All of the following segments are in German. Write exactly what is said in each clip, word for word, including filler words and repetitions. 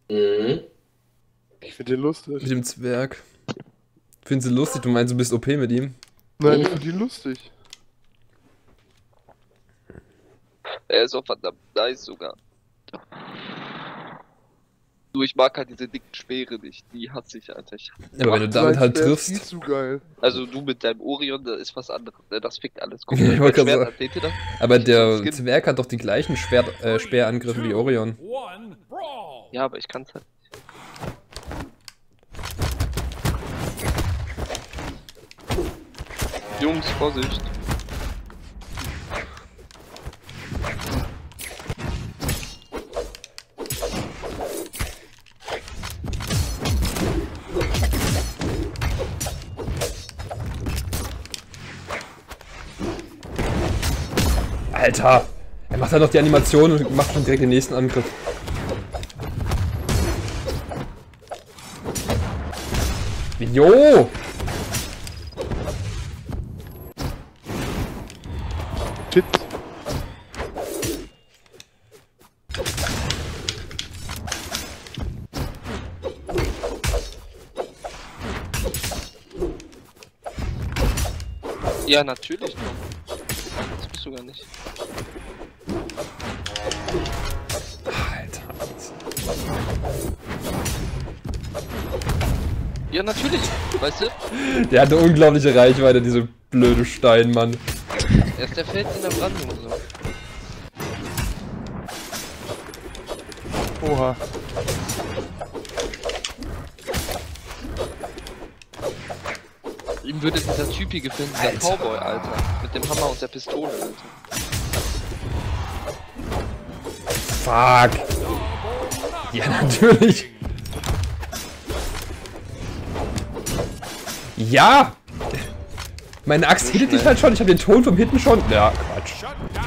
Mhm. Ich finde den lustig. Mit dem Zwerg. Findest du lustig? Du meinst, du bist O P mit ihm? Nein, Mhm. ich finde ihn lustig. Er ist auch verdammt nice sogar. Du, ich mag halt diese dicken Speere nicht. Die hasse ich, Alter. Ich, Aber wenn du damit Sein halt Speer ist viel triffst. zu geil. also du mit deinem Orion, das ist was anderes. Ne? Das fickt alles. Guck Ja, mal, ich mein wollte grad Schwert sagen. an, seht ihr das? Aber Ich hab der so einen Skin. Zwerg hat doch die gleichen Schwert, äh, Speerangriffe wie Orion. Ja, aber ich kann's halt. Jungs, Vorsicht. Alter! Er macht halt noch die Animation und macht schon direkt den nächsten Angriff. Jo! Shit. Ja, natürlich, Tom. Das bist du gar nicht. Alter. Ja, natürlich. Weißt du? Der hatte unglaubliche Reichweite, diese blöde Steinmann. Er ist der Fels in der Brandung so. Oha. Ihm würde dieser Typ hier gefallen, dieser Alter. Cowboy, Alter. Mit dem Hammer und der Pistole, Alter. Fuck. Ja, natürlich. Ja! Meine Axt hittet dich halt schon, ich habe den Ton vom Hitten schon. Ja, Quatsch.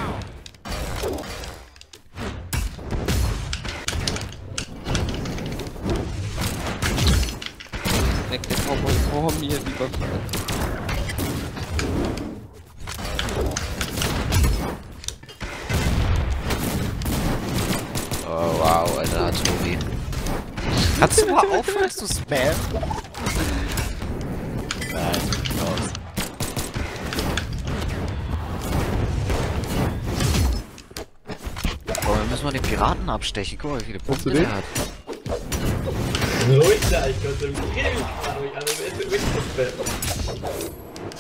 Leck der Cowboy vor mir, lieber Fall. Oh wow, Alter, Hattori. Kannst du mal aufhören zu spammen? Nein, raus. Boah, wir müssen mal den Piraten abstechen. Guck mal, wie viele Hast du Punkte der den? hat. Ruhig da, ich konnte mich killen. Aber ich alle Werte wegzuspammen.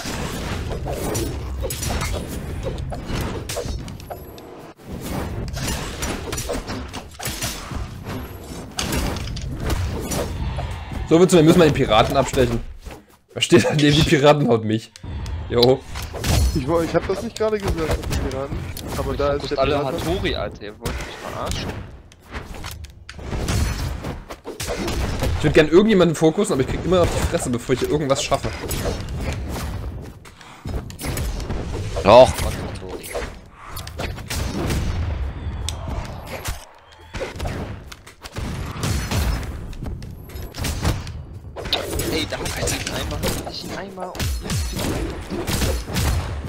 So willst du, wir müssen mal den Piraten abstechen. Was steht da neben die Piraten haut mich? Jo. Ich, woll- ich hab das nicht gerade gesagt auf den Piraten. Aber da ist Fokus der alle Pirat. Hattori, Alter. Ihr wollt mich verarschen. Ich würde gern irgendjemanden fokussen, aber ich krieg immer auf die Fresse, bevor ich hier irgendwas schaffe. Doch, Gott, Hattori. Ey, da hat er ihn einmal, ich ihn einmal und jetzt bin ich einfach.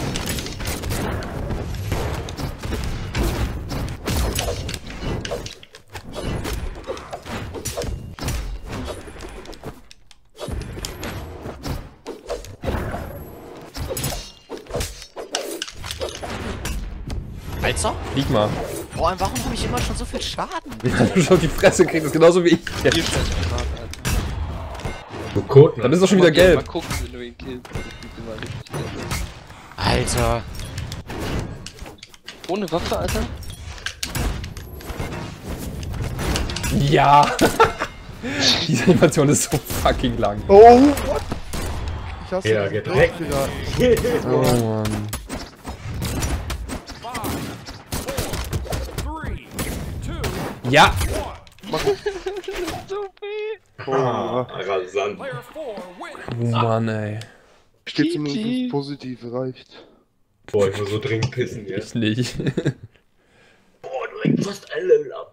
Alter? Flieg mal. Vor allem, warum habe ich immer schon so viel Schaden? Du schon auf die Fresse kriegst, das ist genauso wie ich. Hier scheiß Pirat, Alter. Du Koten. Dann ist doch schon wieder Mal gehen, gelb. Mal gucken, wenn du ihn killst. Das sieht immer richtig geil aus. Alter. Ohne Waffe, Alter? Ja! Diese Animation ist so fucking lang. Oh, what? Ich hasse Ja, diesen gedreckt. Dreckspiraten. Oh Mann. Ja! So weh. Ah, rasant. Oh Mann, ey. Steht G G. zumindest positiv, reicht. Boah, ich muss so dringend pissen jetzt. Ich nicht. Boah, du legst fast alle ab.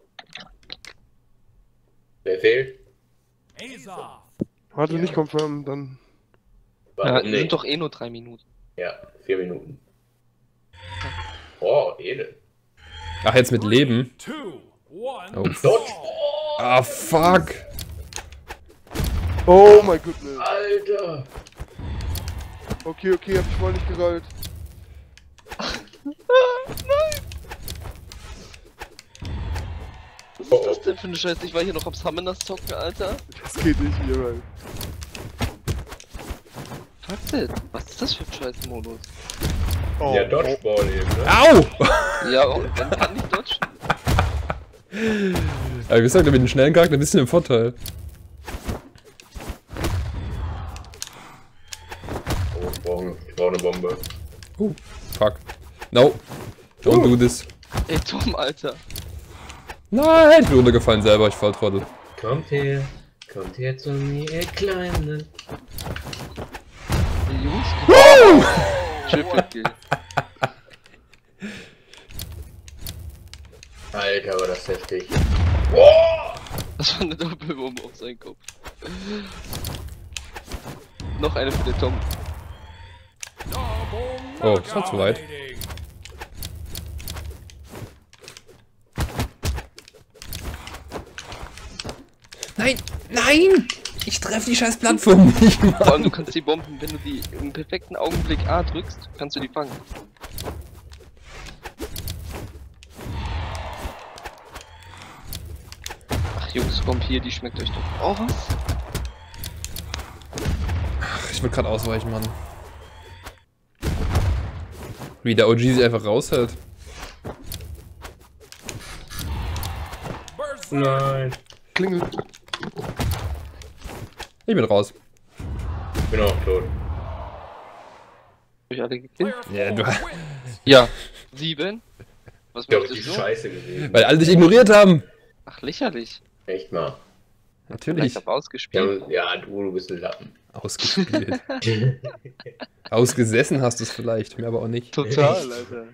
Wer fehlt? Warte, Ja. nicht confirm, dann. Ja, Warum sind doch eh nur drei Minuten. Ja, vier Minuten. Oh, edel. Ach, jetzt mit Leben. Oh. Dodge. Oh, Ah, fuck. Oh my goodness. Alter! Okay, okay, hab ich voll nicht gerollt. Was ist das denn für eine Scheiße? Ich war hier noch am Summoners zocken, Alter. Das geht nicht hier rein. Fuck it. Was ist das für ein Scheiß-Modus? Oh, Ja, Dodgeball eben, ne? Au! Ja, und dann kann ich dodgen. Ja, wie gesagt, mit dem schnellen Charakter ein bisschen im Vorteil. Oh, ich brauche ich brauch eine Bombe. Uh, fuck. No. Don't do this. Ey, Tom, Alter. Nein, ich bin runtergefallen selber, ich Volltrottel. Kommt her, kommt her zu mir, ihr Kleinen. Die Jungs. Triple Kill. Alter, war das heftig. Das war eine Doppelbombe auf seinen Kopf. Noch eine für den Tom. Oh, das war zu weit. Nein! Nein! Ich treffe die scheiß Plattform nicht Vor mal. allem, du kannst die Bomben, wenn du die im perfekten Augenblick A drückst, kannst du die fangen. Ach Jungs, kommt hier, die schmeckt euch doch. Oh, was? Ach, ich wollte gerade ausweichen, Mann. Wie der O G sich einfach raushält. Nein. Klingel. Ich bin raus. Ich bin auch tot. Hab ich alle gekillt? Ja, du, Ja. Sieben? Was Ich hab die möchtest du? Scheiße gesehen. weil alle dich ignoriert haben. Ach, lächerlich. Echt mal. Natürlich. Ich hab ausgespielt. Ja, ja, du, du bist ein Lappen. Ausgespielt. Ausgesessen hast du es vielleicht, mehr aber auch nicht. Total, Alter.